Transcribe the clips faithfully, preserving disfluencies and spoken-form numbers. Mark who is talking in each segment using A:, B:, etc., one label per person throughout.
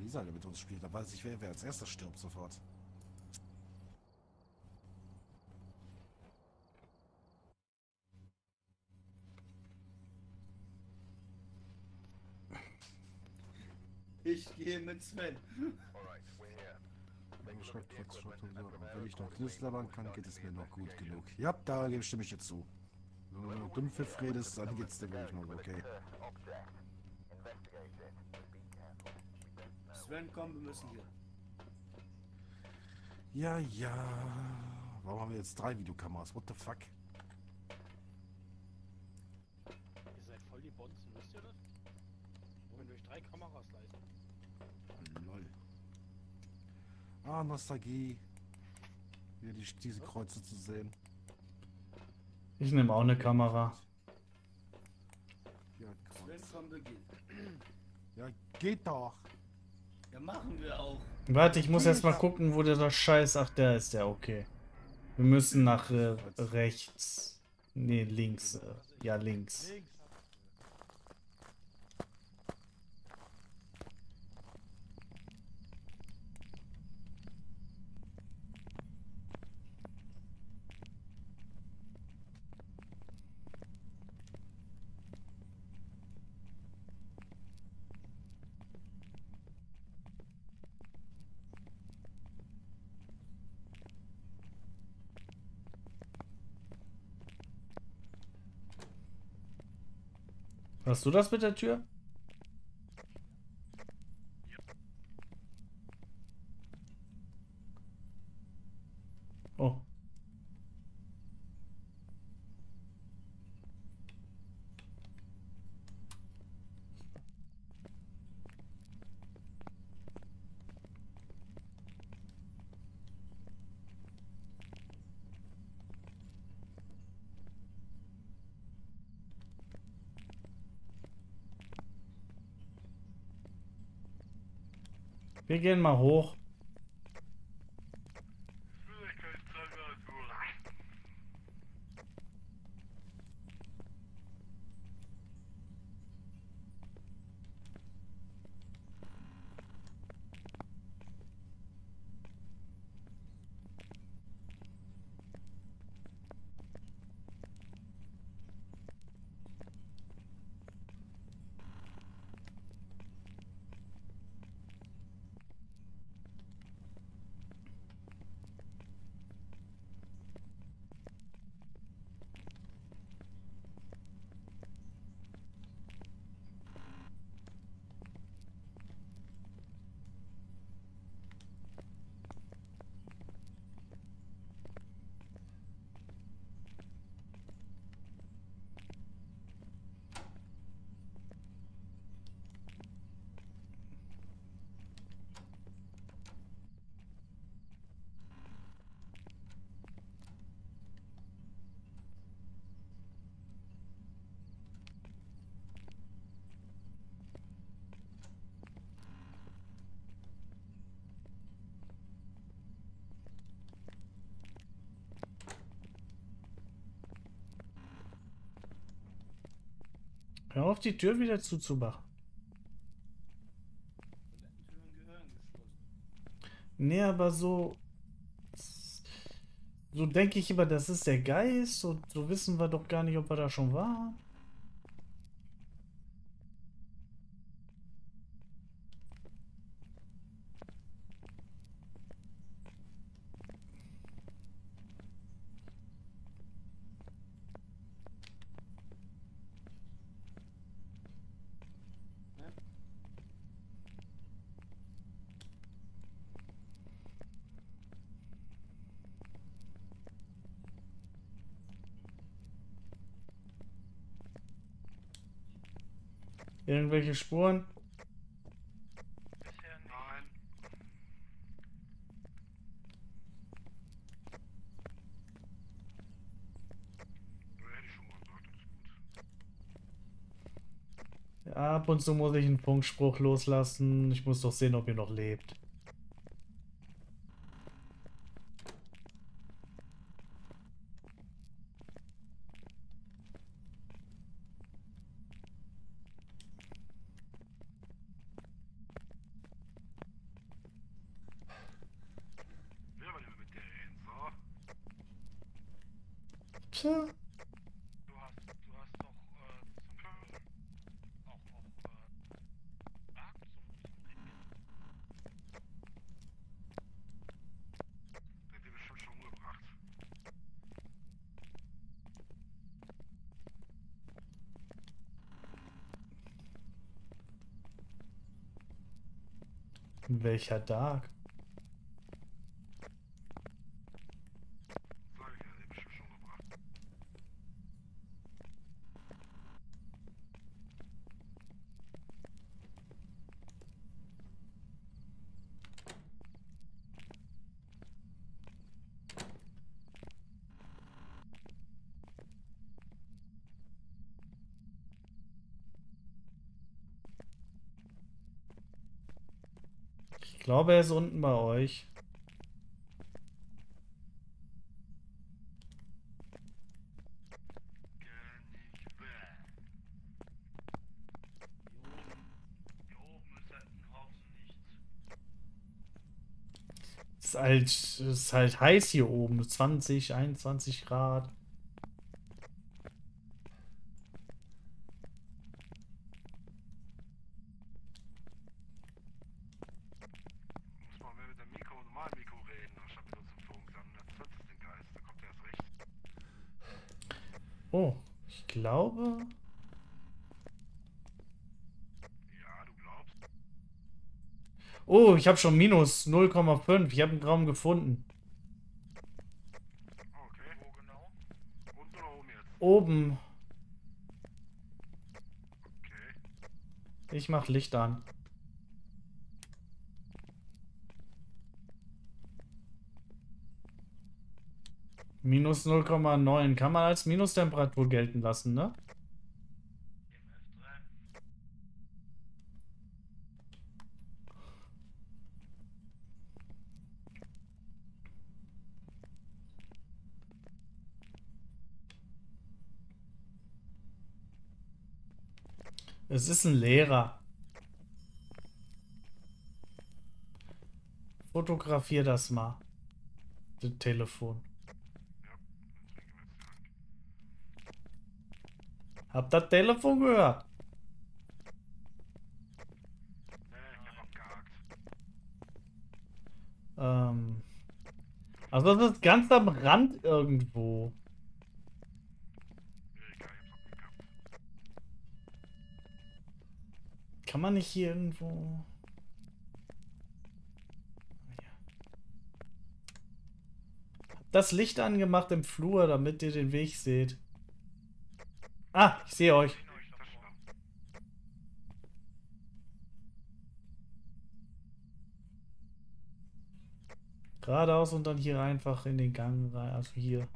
A: Lisa mit uns spielt, da weiß ich, wer, wer als erster stirbt sofort.
B: Ich gehe mit Sven.
A: Schreibt trotz, schreibt so. Wenn ich noch knislern kann, geht es mir noch gut genug. Ja, da stimme ich jetzt zu. Wenn du nur Dünnpfiff redest, dann geht's dir wirklich noch okay.
B: Sven, komm, wir müssen hier.
A: Ja, ja. Warum haben wir jetzt drei Videokameras? What the fuck?
C: Ihr seid voll die Bonzen, wisst ihr das? Wir können durch drei Kameras leisten.
A: Lol. Ah, Nostalgie. Hier die, diese Kreuze zu sehen.
D: Ich nehme auch eine Kamera.
A: Ja,
B: Sven,
A: Kreuz.
B: komm, wir gehen.
A: Ja, geht doch.
B: Ja, machen wir auch.
D: Warte, ich muss erst mal gucken, wo der Scheiß... Ach, der ist der, okay. Wir müssen nach äh, rechts. Nee, links. Äh, ja, links. Hast du das mit der Tür? Oh. Wir gehen mal hoch. Hör auf, die Tür wieder zuzumachen.
B: Türen gehören geschlossen.
D: Nee, aber so... So denke ich immer, das ist der Geist und so wissen wir doch gar nicht, ob wir da schon waren.
B: Ne?
D: Irgendwelche Spuren?
C: Bisher nein.
D: Ja, ab und zu muss ich einen Funkspruch loslassen. Ich muss doch sehen, ob ihr noch lebt. Tja.
C: Du hast, du hast doch äh, zum auch, auch äh, Markt zum,
E: Der hat die bestimmt schon umgebracht.
D: Welcher Dark?
E: Sag ich ja, der hat die bestimmt schon umgebracht.
D: Ich glaube, er ist unten bei euch.
E: Nicht bäh.
B: Hier oben ist halt ein Haufen nichts.
D: Ist halt, ist halt heiß hier oben. zwanzig, einundzwanzig Grad.
E: Muss mal mehr mit der Mikro und normalen Mikro reden, anstatt mit uns im Funk. Dann erzählt es den Geist, da kommt er erst recht.
D: Oh, ich glaube.
E: Ja, du glaubst?
D: Oh, ich habe schon minus null Komma fünf. Ich habe einen Raum gefunden.
E: Oh, okay. Wo genau? Unten oder oben jetzt?
D: Oben.
E: Okay.
D: Ich mach Licht an. Minus null Komma neun. Kann man als Minustemperatur gelten lassen, ne?
B: E M F drei.
D: Es ist ein Lehrer. Fotografier das mal. Das Telefon.
E: Deswegen gehen wir jetzt krank.
D: Hab das Telefon gehört.
E: Nee, ich hab abgehakt.
D: Ähm. Also das ist ganz am Rand irgendwo.
E: Mir egal, ich hab's abgekappt.
D: Kann man nicht hier irgendwo... Hab das Licht angemacht im Flur, damit ihr den Weg seht. Ah, ich sehe euch.
E: Das stimmt.
D: Geradeaus und dann hier einfach in den Gang rein. Also hier.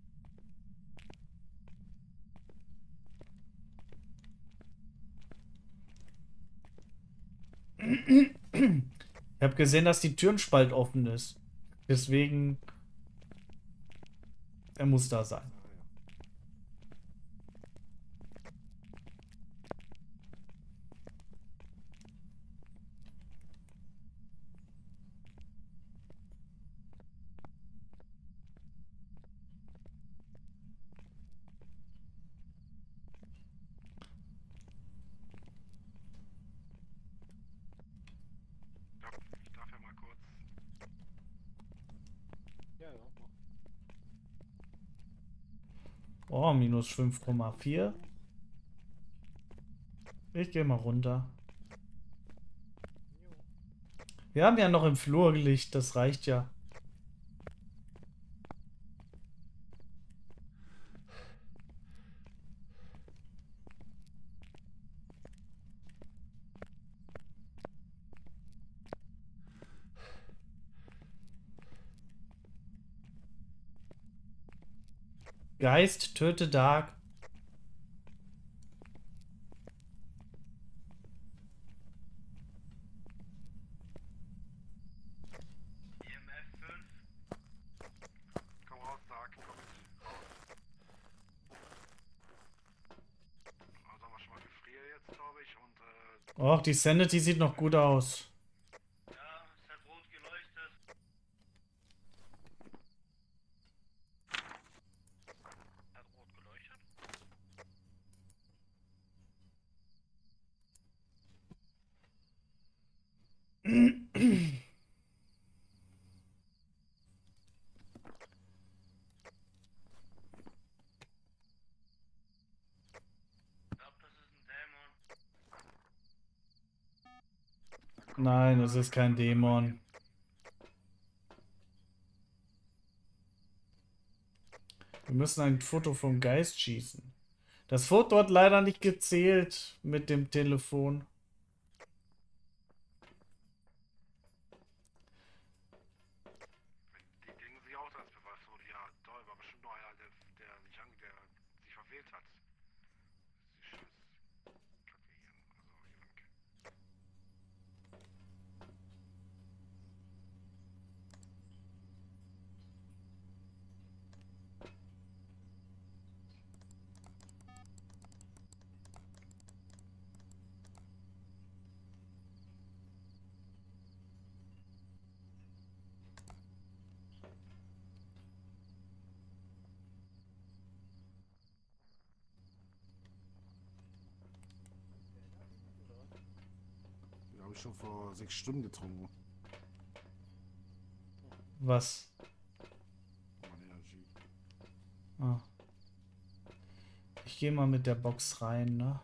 D: Ich habe gesehen, dass die Türenspalt offen ist. Deswegen... Er muss da sein.
A: Ah, ja.
E: Ja, ich darf ja mal kurz.
C: ja, ja. mach.
D: Oh, minus fünf Komma vier. Ich gehe mal runter.
C: Jo.
D: Wir haben ja noch im Flur Licht, das reicht ja. Geist, töte Dark.
B: E M F fünf.
E: Komm raus, Dark, komm mit. Raus. Also haben wir schon mal gefriert jetzt, glaube ich. Und äh,
D: Och, die Sanity sieht noch gut aus.
B: Ja, es hat rot geleuchtet. Ich glaube, das ist ein Dämon.
D: Nein, es ist kein Dämon. Wir müssen ein Foto vom Geist schießen. Das Foto hat leider nicht gezählt mit dem Telefon.
E: Die denken sich auch, als Beweis wurde. Ja, toll, war bestimmt noch einer, der, der, sich, an, der sich verwählt hat. Das ist scheiß Kacke hier. Also, hier lang.
A: Die habe ich schon vor sechs Stunden getrunken.
D: Was?
A: Meine Energie.
D: Ah. Ich gehe mal mit der Box rein, ne?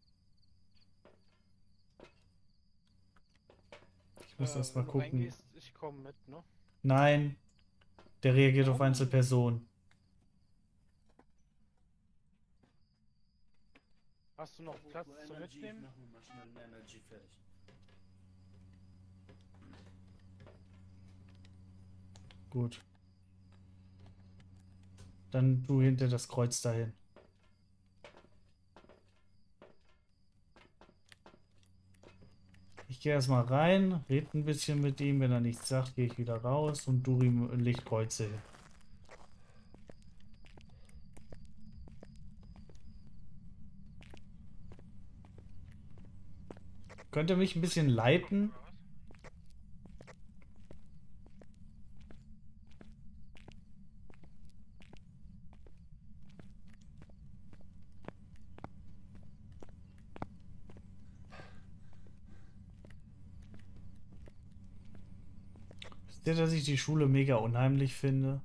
D: Ich muss
C: Äh,
D: erst mal
C: wenn du
D: gucken.
C: reingehst, ich komme mit, ne?
D: Nein, der reagiert auf Einzelpersonen.
C: Hast du noch Platz zum Mitnehmen?
D: Gut. Dann du hinter das Kreuz dahin. Ich gehe erstmal rein, red ein bisschen mit ihm. Wenn er nichts sagt, gehe ich wieder raus und du ihm Lichtkreuze hin. Könnt ihr mich ein bisschen leiten?
C: Oder was?
D: Wisst ihr, dass ich die Schule mega unheimlich finde?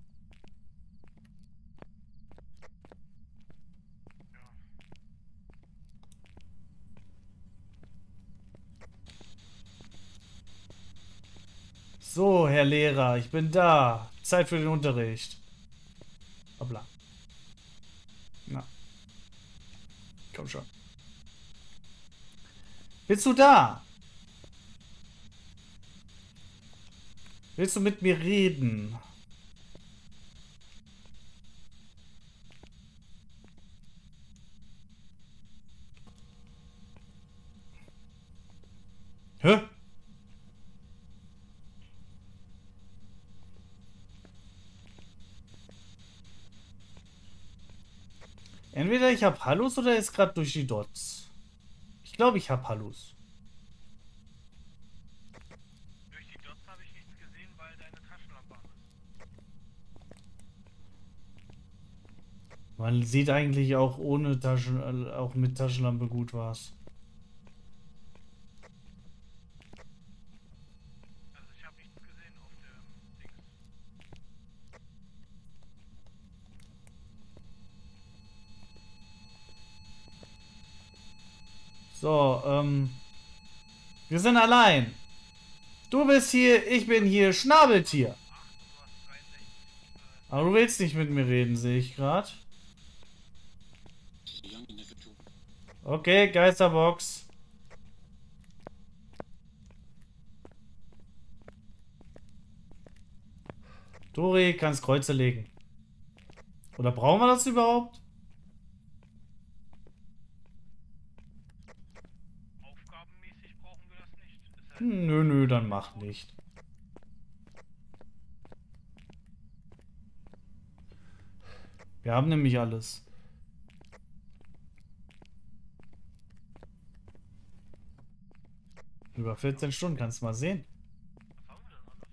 D: So, Herr Lehrer, ich bin da. Zeit für den Unterricht. Hoppla. Na. Komm schon. Bist du da? Willst du mit mir reden? Hä? Entweder ich hab Hallus oder er ist gerade durch die Dots. Ich glaube, ich hab Hallus.
C: Durch die Dots habe ich nichts gesehen, weil deine Taschenlampe an ist.
D: Man sieht eigentlich auch ohne Taschen, äh, auch mit Taschenlampe gut was.
C: Also ich habe nichts gesehen auf der Dings.
D: So, ähm. Wir sind allein. Du bist hier, ich bin hier, Schnabeltier.
C: Ach, du hast dreiundsechzig. Äh,
D: Aber du willst nicht mit mir reden, sehe ich gerade. Okay, Geisterbox. Dori, kannst Kreuze legen. Oder brauchen wir das überhaupt?
C: aufgabenmäßig brauchen wir das nicht. Ist halt
D: Hm, nö, nö, dann mach nicht. Wir haben nämlich alles. Über vierzehn Stunden, kannst du mal sehen.
C: was haben wir denn alles?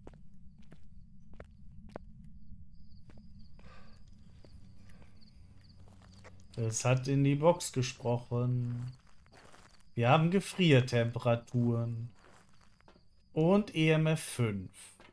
D: Es hat in die Box gesprochen. Wir haben Gefriertemperaturen. Und E M F fünf.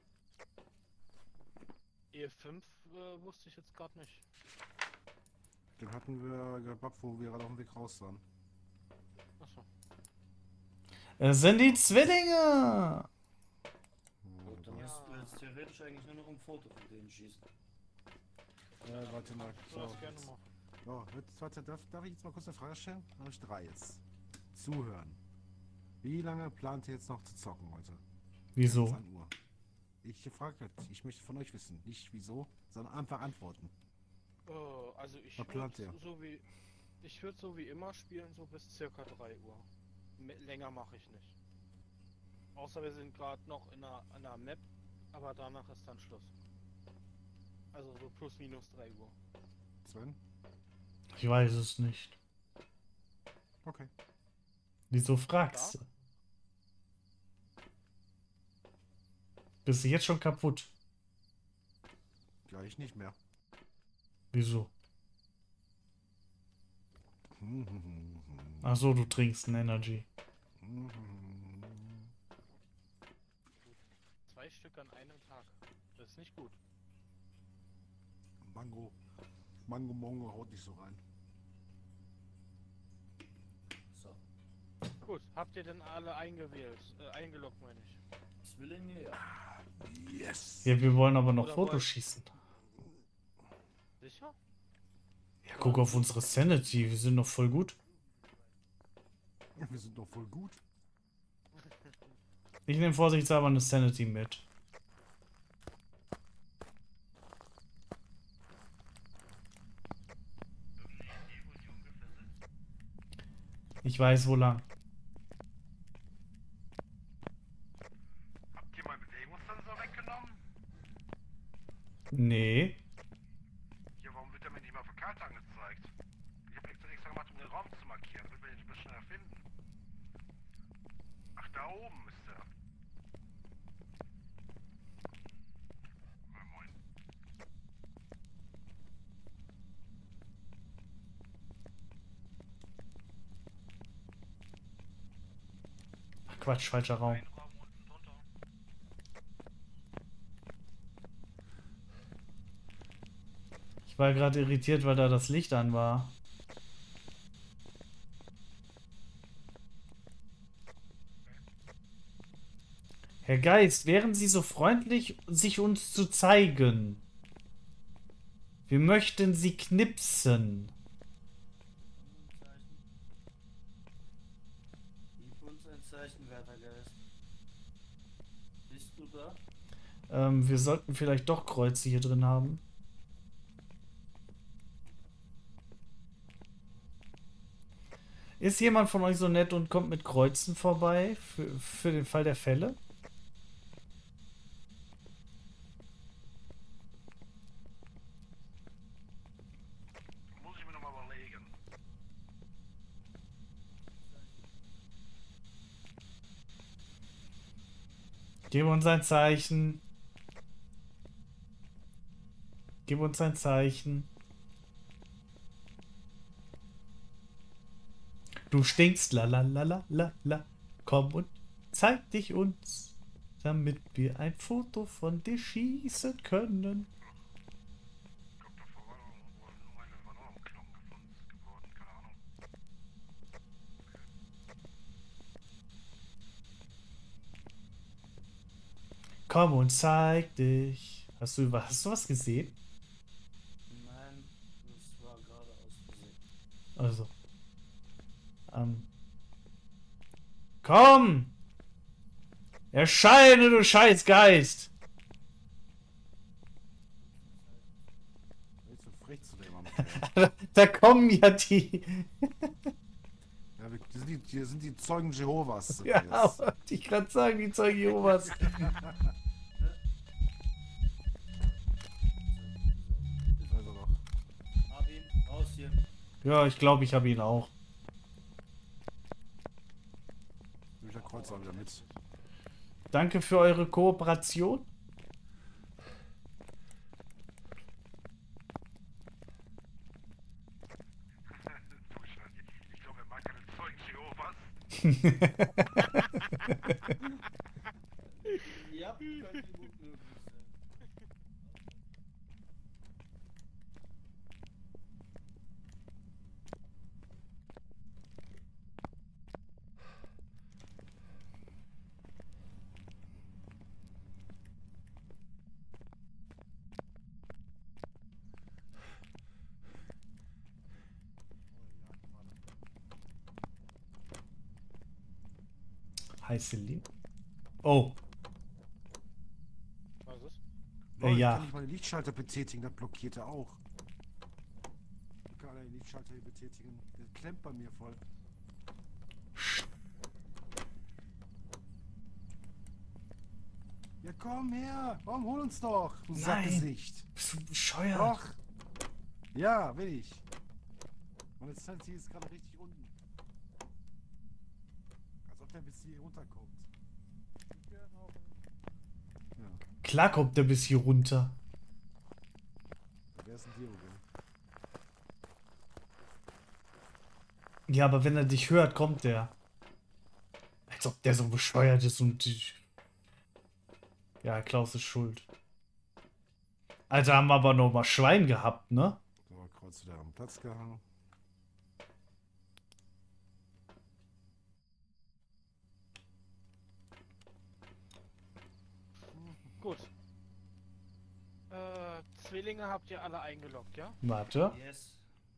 C: E fünf äh, wusste ich jetzt gerade nicht.
A: Den hatten wir gehabt, wo wir gerade auf dem Weg raus waren.
C: Achso.
D: Es sind die Zwillinge!
F: Gut, dann müssten wir jetzt theoretisch eigentlich nur noch ein Foto von denen schießen.
A: Äh, warte mal.
C: Du
A: So,
C: darfst gerne
A: jetzt,
C: machen.
A: so, jetzt, warte, darf, darf ich jetzt mal kurz eine Frage stellen? Habe ich drei jetzt. Zuhören. Wie lange plant ihr jetzt noch zu zocken heute?
D: Wieso?
A: achtzehn Uhr. Ich frage halt, ich möchte von euch wissen, nicht wieso, sondern einfach antworten.
C: Äh, also ich
A: Was plant
C: würde
A: ihr?
C: so wie ich würde so wie immer spielen, so bis circa drei Uhr. M länger mache ich nicht. Außer wir sind gerade noch in einer, in einer Map, aber danach ist dann Schluss. Also so plus minus drei Uhr.
A: Sven?
D: Ich weiß es nicht.
A: Okay.
D: Wieso fragst du? Bist du jetzt schon kaputt?
A: Ja, ich nicht mehr.
D: Wieso? Ach so, du trinkst ein Energy.
C: Zwei Stück an einem Tag. Das ist nicht gut.
A: Mango. Mango Mongo haut nicht so rein.
F: So.
C: Gut, habt ihr denn alle eingewählt? Äh, eingeloggt meine ich.
F: Zwillinge, ja.
A: Yes!
D: Ja, wir wollen aber noch
C: Oder
D: Fotos
C: wollt-
D: schießen.
C: Sicher?
D: Ja, guck auf unsere Sanity, wir sind noch voll gut.
A: Wir sind doch voll gut.
D: Ich nehme vorsichtshalber eine Sanity mit. Ich weiß, wo lang.
E: Habt ihr meinen Bewegungssensor weggenommen?
D: Nee.
E: Ja, warum wird er mir nicht mal auf der Karte angezeigt? Ich habe extra, extra gemacht, um den Raum zu markieren, damit wir ihn ein bisschen schneller finden. Ach, da oben ist er. Moin, moin.
D: Ach, Quatsch, falscher Raum.
B: Ein Raum unten drunter.
D: Ich war gerade irritiert, weil da das Licht an war. Herr Geist, wären Sie so freundlich, sich uns zu zeigen? Wir möchten Sie knipsen.
F: Gib uns ein Zeichen, werter Geist. Bist du da?
D: Ähm, wir sollten vielleicht doch Kreuze hier drin haben. Ist jemand von euch so nett und kommt mit Kreuzen vorbei für, für den Fall der Fälle?
E: Muss ich mir nochmal überlegen.
D: Gib uns ein Zeichen. Gib uns ein Zeichen. Du stinkst, la la la la la la. Komm und zeig dich uns, damit wir ein Foto von dir schießen können.
E: Ich glaube, davor war noch irgendwo nur eine, war noch ein Knochen gefunden geworden, keine Ahnung.
D: Komm und zeig dich. Hast du, hast du was gesehen?
F: Nein, das war gerade aus Versehen.
D: Also. Ähm. Komm! Erscheine, du Scheißgeist!
A: Willst du frech zu dem am
D: Da kommen ja die.
A: Ja, wir, die, sind die, die sind die Zeugen Jehovas. sind
D: Ja,
A: die jetzt.
D: wollte ich gerade sagen, die Zeugen Jehovas.
A: Also noch.
F: Hab ihn, raus hier.
D: Ja, ich glaube, ich habe ihn auch.
A: Nehme ich der Kreuzer wieder mit.
D: Danke für eure Kooperation.
E: Du Scheiße. Ich glaube, er mag keine Zeugen Jehovas.
D: Heiße Linie. Oh,
C: Was ist?
D: äh,
A: Ich
D: ja.
A: kann nicht meine Lichtschalter betätigen, das blockiert er auch. Ich kann alle Lichtschalter hier betätigen. Der klemmt bei mir voll. Ja komm her! Komm, hol uns doch! Du
D: Nein.
A: Sackgesicht!
D: Bist du bescheuert?
A: Doch! Ja, will ich. Und jetzt stand sie jetzt gerade richtig unten. Als ob der bis hier runterkommt. Ja,
D: Klar kommt der bis hier runter.
A: wer ist denn hier oben?
D: Ja, aber wenn er dich hört, kommt der. Als ob der so bescheuert ist und dich... Ja, Klaus ist schuld. Alter, haben wir aber noch mal Schwein gehabt, ne?
A: So, Kreuz wieder am Platz gehangen.
C: Gut. Äh, Zwillinge habt ihr alle eingeloggt, ja?
D: Warte.
F: Yes.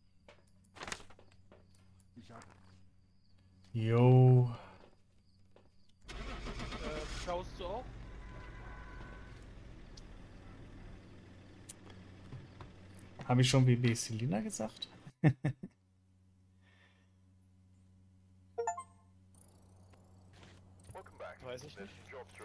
A: Ich hab.
D: Jo.
C: Äh, schaust du auch?
D: Habe ich schon B B Selina gesagt?
C: Weiß ich nicht.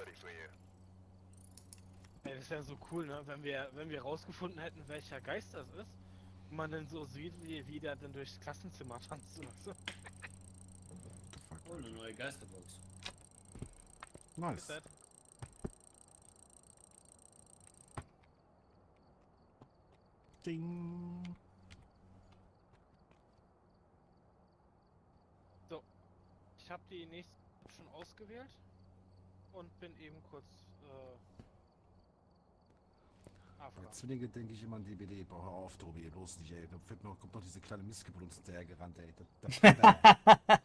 C: Ey, das wäre so cool, ne? Wenn wir, wenn wir rausgefunden hätten, welcher Geist das ist, und man dann so sieht, wie, wie der dann durchs Klassenzimmer tanzt oder so.
F: Oh, eine neue Geisterbox.
A: Nice.
C: Ist das?
A: Ding.
C: So. Ich habe die nächste schon ausgewählt und bin eben kurz äh,
A: Bei
C: AFK.
A: Zwillinge denke ich immer an D B D. Boah, hör auf, Tobi, bloß nicht, ey. Da fällt mir, kommt noch diese kleine Missgeburt uns hinterher gerannt, ey. Das, das,